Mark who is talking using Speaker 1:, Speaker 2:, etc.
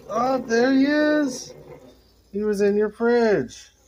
Speaker 1: Oh, there he is. He was in your fridge.